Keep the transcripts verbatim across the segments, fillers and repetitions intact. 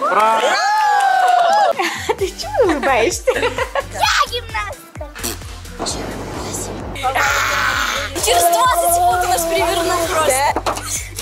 Ты чего улыбаешься? Я гимнастка. Через двадцать секунд у нас перевернул просто.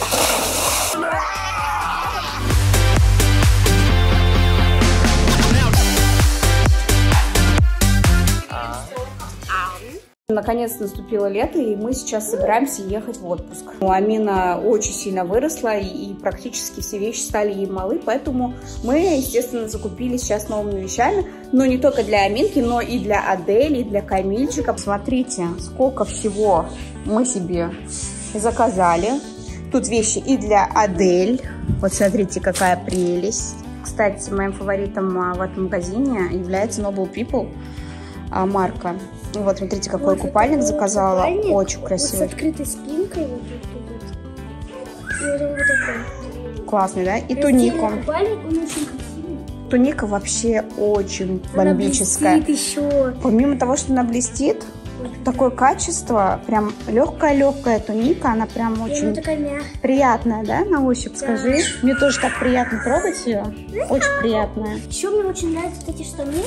Наконец наступило лето, и мы сейчас собираемся ехать в отпуск. Амина очень сильно выросла, и практически все вещи стали ей малы, поэтому мы, естественно, закупили сейчас новыми вещами, но не только для Аминки, но и для Адели, и для Камильчика. Смотрите, сколько всего мы себе заказали. Тут вещи и для Адель. Вот смотрите, какая прелесть. Кстати, моим фаворитом в этом магазине является Noble People марка. Вот, смотрите, какой вот купальник заказала. Купальник, очень красивый. Вот с открытой спинкой. Вот тут, тут, тут. И вот он вот такой. Классный, да? И тунику. Купальник, он очень красивый. Туника вообще очень она бомбическая. Блестит еще. Помимо того, что она блестит, такое качество, прям легкая-легкая туника, она прям и очень она приятная, да, на ощупь, да. Скажи. Мне тоже так приятно трогать ее. Очень приятная. Еще мне очень нравятся вот эти штаны.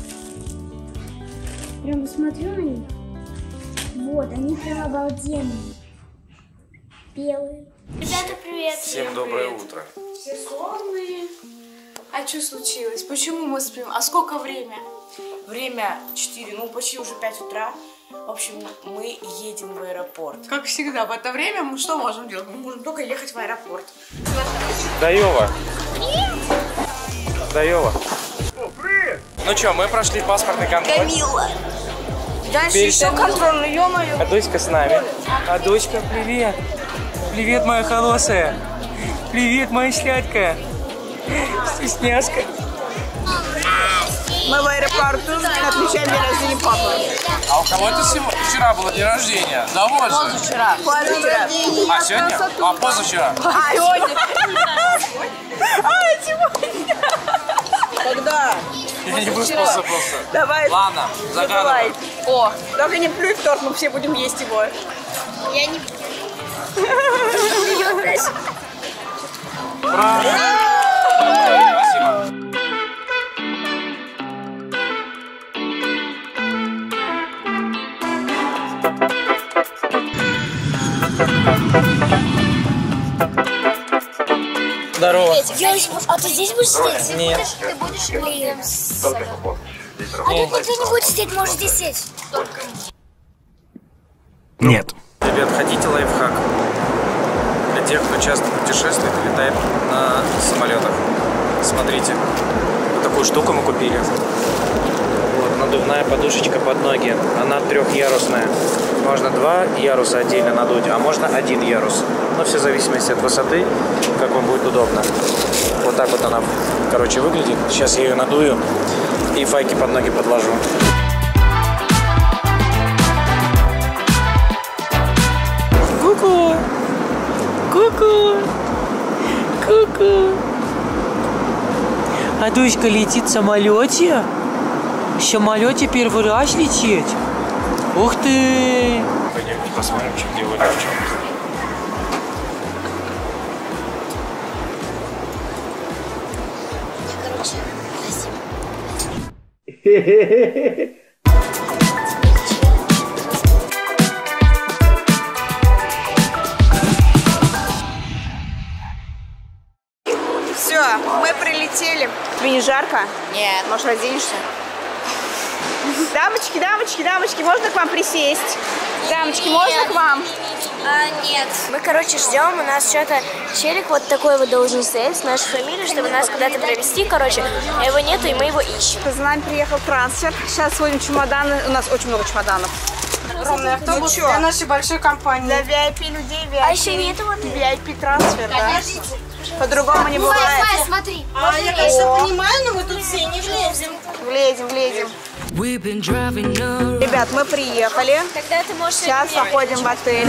Прям смотрю на них. Вот, они прям обалденные. Белые. Ребята, привет. Всем доброе утро. Все сонные. А что случилось? Почему мы спим? А сколько время? Время четыре, ну почти уже пять утра. В общем, мы едем в аэропорт. Как всегда, в это время мы что можем делать? Мы можем только ехать в аэропорт. Даева. Даева. Ну что, мы прошли паспортный контроль. Камилла. Дальше Теперь... еще контрольный, ё-моё. Адоська с нами. Адоська, привет. Привет, моя хорошая. Привет, моя слядкая. Стесняшка. Мы в аэропорту отмечаем день рождения папы. А у кого-то вчера было день рождения? Да вот же. Позавчера. Позавчера. А сегодня? А позавчера? А сегодня? А сегодня? Когда? Я не выспался просто. Давай. Ладно, загадывай. О, только не плюй в торт, мы все будем есть его. Я не... Спасибо. Здорово. А ты здесь будешь сидеть? Нет. Ты будешь или... А тут никто не будет сидеть, можешь здесь сидеть. Нет. Ребят, хотите лайфхак? Для тех, кто часто путешествует и летает на самолетах. Смотрите, вот такую штуку мы купили. Вот, надувная подушечка под ноги. Она трехъярусная. Можно два яруса отдельно надуть, а можно один ярус. Но все в зависимости от высоты, как вам будет удобно. Вот так вот она, короче, выглядит. Сейчас я ее надую и файки под ноги подложу. Ку-ку! Ку-ку! Ку-ку! Адуська летит в самолете? В самолете первый раз лететь? Ух ты! Пойдем посмотрим, что делали в чем. Короче, Все, мы прилетели. Тебе не жарко? нет. Может, разденешься? Дамочки, дамочки, дамочки, можно к вам присесть? Дамочки, Нет. можно к вам? А, нет. Мы, короче, ждем. У нас что-то челик вот такой вот должен стоять с нашей фамилией, чтобы нас куда-то провести. Короче, а его нету, и мы его ищем. За нами приехал трансфер. Сейчас сводим чемоданы. У нас очень много чемоданов. Огромный автобус Ну, для нашей большой компании. Для ви ай пи людей, ви ай пи. А еще нету вот. ви ай пи трансфер, да? По-другому не бывает. смотри. А, я, конечно, понимаю, но мы тут все не влезем. Влезем, влезем. Ребят, мы приехали. Тогда ты можешь... Сейчас заходим в отель.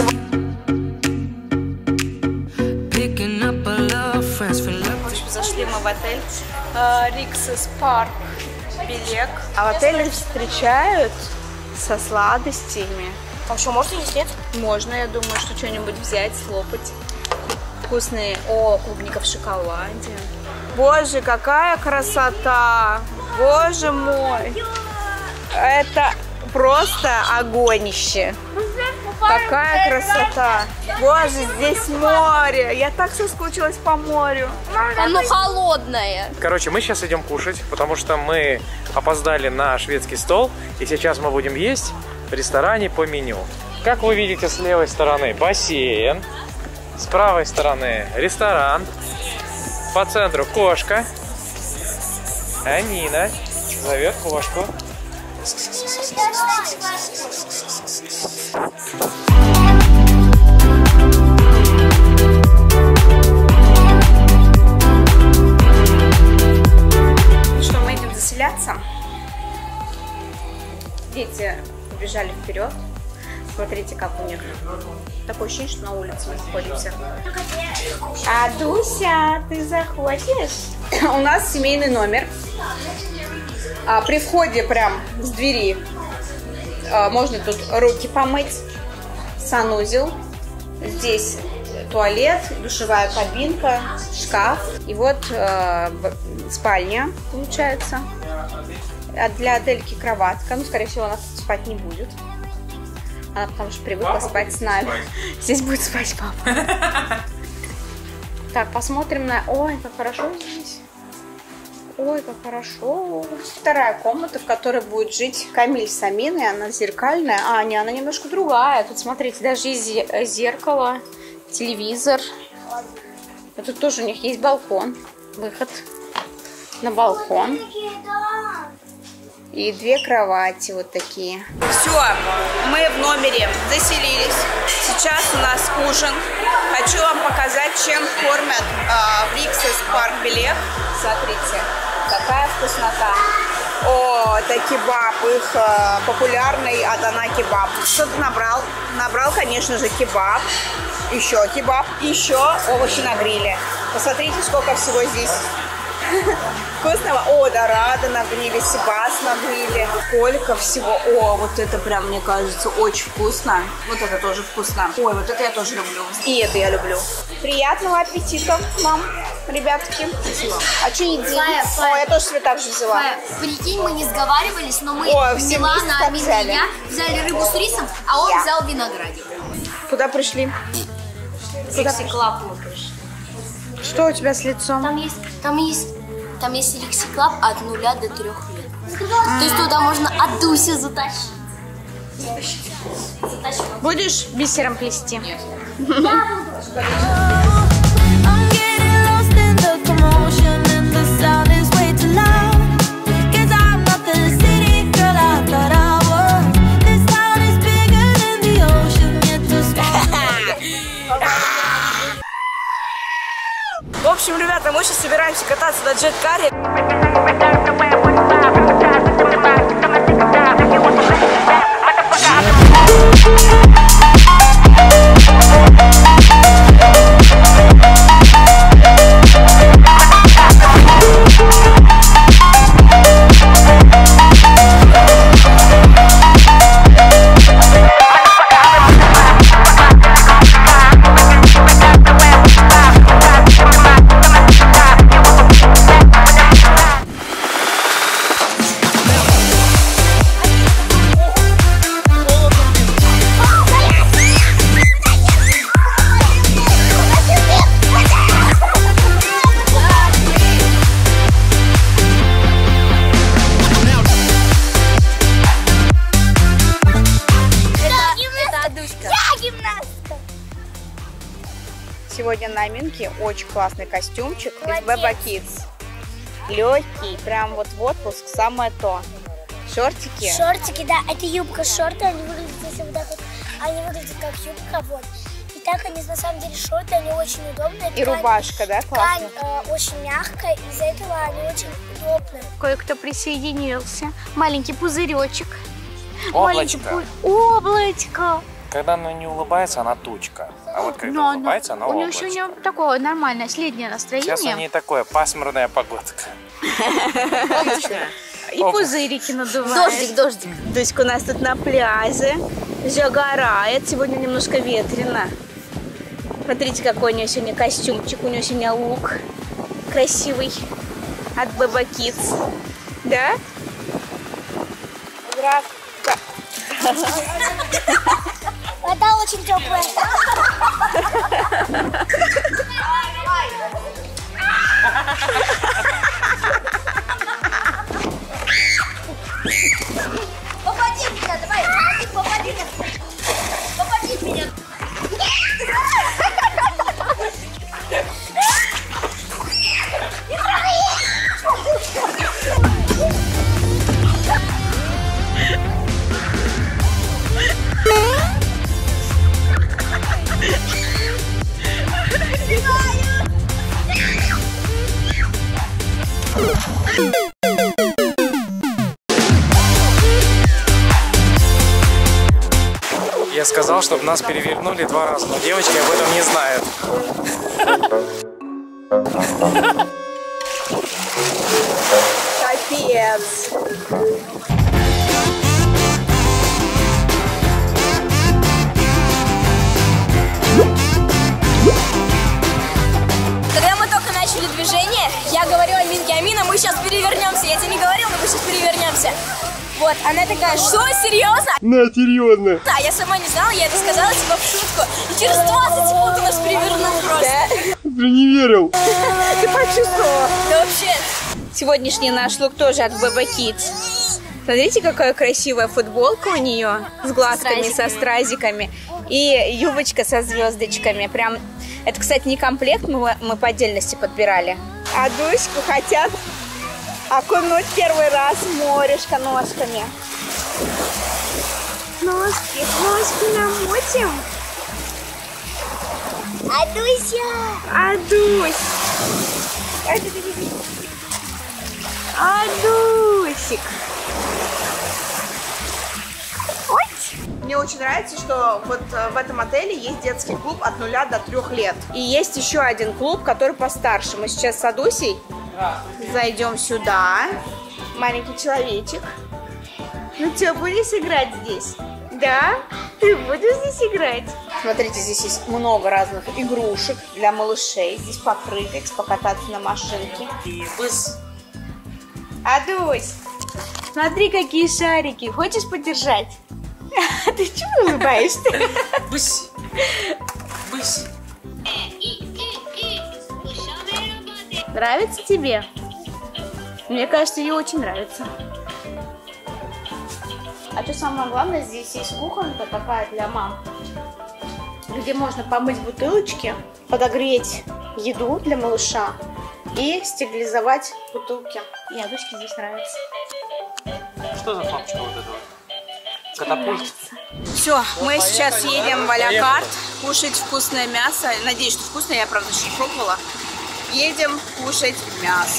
В общем, зашли мы в отель Риксис Парк Белек. А в отеле встречают со сладостями. А что, можно есть, нет? Можно, я думаю, что что-нибудь взять, слопать. Вкусные. О, клубника в шоколаде. Боже, какая красота! Боже мой! Это просто огонище! Какая красота! Боже, здесь море! Я так соскучилась по морю. Оно холодное. Короче, мы сейчас идем кушать, потому что мы опоздали на шведский стол. И сейчас мы будем есть в ресторане по меню. Как вы видите, с левой стороны бассейн. С правой стороны ресторан. По центру кошка. А Нина зовет кошку. Ну что, мы идем заселяться. Дети побежали вперед. Смотрите, как у них. Такое ощущение, что на улице мы находимся. А, Дуся, ты заходишь? У нас семейный номер. А, при входе прям с двери а, можно тут руки помыть. Санузел. Здесь туалет, душевая кабинка, шкаф. И вот а, спальня получается. А для Адельки кроватка. Ну, скорее всего, она спать не будет. Она потому что привыкла папа спать с нами. Спать. Здесь будет спать папа. Так, посмотрим на... Ой, как хорошо здесь. Ой, как хорошо. Вторая комната, в которой будет жить Камиль с Аминой. Она зеркальная. А, не, она немножко другая. Тут, смотрите, даже есть зеркало, телевизор. А тут тоже у них есть балкон. Выход на балкон. И две кровати вот такие. Все, мы в номере заселились. Сейчас у нас ужин. Хочу вам показать, чем кормят э, в Риксес Парк Белек. Смотрите, какая вкуснота. О, это кебаб, их э, популярный Адана кебаб. Что ты набрал? Набрал, конечно же, кебаб. Еще кебаб. Еще овощи на гриле. Посмотрите, сколько всего здесь. Вкусного. О, дорада на гриле, сибас на гриле. Сколько всего. О, вот это прям, мне кажется, очень вкусно. Вот это тоже вкусно. Ой, вот это я тоже люблю. И это я люблю. Приятного аппетита вам, ребятки. Спасибо. А что едим? О, я тоже себе так же взяла. Прикинь, мы не сговаривались, но мы О, Милана, Амина и я взяли рыбу с рисом, а он я. взял виноградик. Куда пришли? Рикси Клаб мы пришли. Что у тебя с лицом? Там есть, там есть, там есть Рикси Клаб от нуля до трех лет. То есть туда можно от Дуси затащить. Затащить. Будешь бисером плести? Нет. В общем, ребята, мы сейчас собираемся кататься на джет-каре. Сегодня на Аминке очень классный костюмчик из Beba Kids. Легкий, прям вот в отпуск самое то. Шортики. Шортики, да, это юбка, шорты, они выглядят если вот так вот, они выглядят как юбка, вот. И так они на самом деле шорты, они очень удобные. И ткань, рубашка, да, классная? Ткань э, очень мягкая, из-за этого они очень удобные. Кое-кто присоединился. Маленький пузыречек. Облачко. Маленький пу... Облачко. Когда она не улыбается, она тучка. А вот когда Но, улыбается, она у нее облачко. сегодня такое нормальное среднее настроение. Сейчас у нее такое пасмурная погодка. И пузырики надувают. Дождик, дождик. Дуська у нас тут на пляже загорает. Сегодня немножко ветрено. Смотрите, какой у нее сегодня костюмчик. У нее сегодня лук красивый от Беба Кидс. Да? Вода очень теплая. Попади в меня, давай, попади в меня. Попади в меня. Я сказал, чтобы нас перевернули два раза, но девочки об этом не знают. Капец. Когда мы только начали движение, я говорю Аминке: Амина, мы сейчас перевернемся. Я тебе не говорил, но мы сейчас перевернемся. Вот, она такая: что, серьезно? На, серьезно. Да, я сама не знала, я это сказала типа в шутку. И через двадцать секунд у нас перевернул просто. Ты не верил. Ты почувствовала? Да вообще. Сегодняшний наш лук тоже от Беба Кидс. Смотрите, какая красивая футболка у нее с глазками, со стразиками. И юбочка со звездочками. Прям, это, кстати, не комплект, мы, мы по отдельности подбирали. А Дуську хотят окунуть первый раз в морешко ножками. Носки, носки намочим. Адуся! Адусь! Адусик! Ой! Мне очень нравится, что вот в этом отеле есть детский клуб от нуля до трех лет. И есть еще один клуб, который постарше. Мы сейчас с Адусей зайдем сюда. Маленький человечек. Ну что, будешь играть здесь? Да? Ты будешь здесь играть? Смотрите, здесь есть много разных игрушек для малышей. Здесь попрыгать, покататься на машинке. Адусь, смотри, какие шарики. Хочешь подержать? Ты чего улыбаешься? Бысь. Бысь. Нравится тебе? Мне кажется, ей очень нравится. А что самое главное, здесь есть кухонка такая для мам, где можно помыть бутылочки, подогреть еду для малыша и стерилизовать бутылки. И Адуське здесь нравится. Что за папочка вот эта? Катапульт. Все, мы сейчас едем в а-ля-карт кушать вкусное мясо. Надеюсь, что вкусное, я, правда, еще не пробовала. Едем кушать мясо.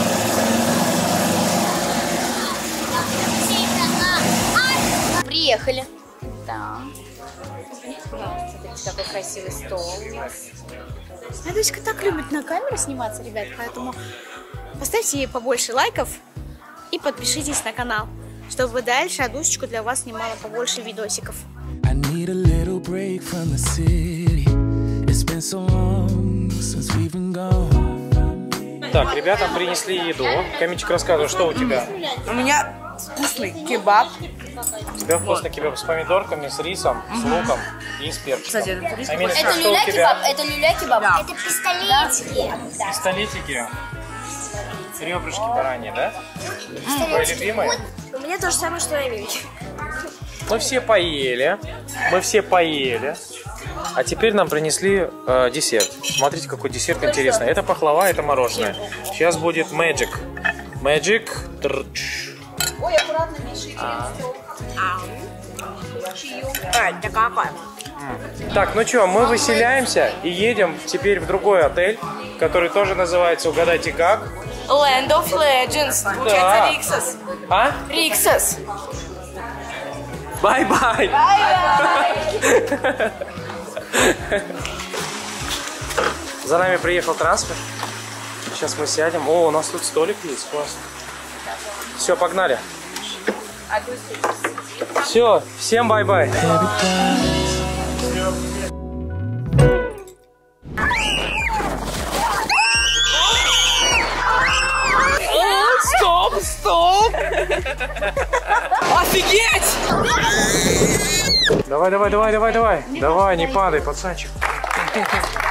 Приехали. Да. Смотрите, какой красивый стол у нас. Адуська так любит на камеру сниматься, ребят, поэтому поставьте ей побольше лайков и подпишитесь на канал, чтобы дальше Адусечку для вас снимала побольше видосиков. Так, ребятам принесли еду. Камичек, рассказывай, что у тебя? У меня вкусный кебаб. У тебя вкусный кебаб с помидорками, с рисом, с луком и с перчиком. Кстати, это рис Амина, Это что у люля-кебаб? тебя? Это люля-кебаб? Это пистолетики. Пистолетики. Ребрышки бараньи, да? Твои любимые? У меня то же самое, что и Аминки. Мы все поели. Мы все поели. А теперь нам принесли э, десерт. Смотрите, какой десерт интересный. Это пахлава, это мороженое. Сейчас будет Magic. Magic. Ой, аккуратно, Миша, и А, это какая? Так, ну что, мы выселяемся и едем теперь в другой отель, который тоже называется, угадайте как? Land of Legends. Да. Получается Риксос. А? Риксос. Бай-бай! За нами приехал трансфер. Сейчас мы сядем. О, у нас тут столик есть, классно. Все, погнали. Все, всем бай-бай. Офигеть! Давай, давай, давай, давай, давай. Давай, не падай, пацанчик.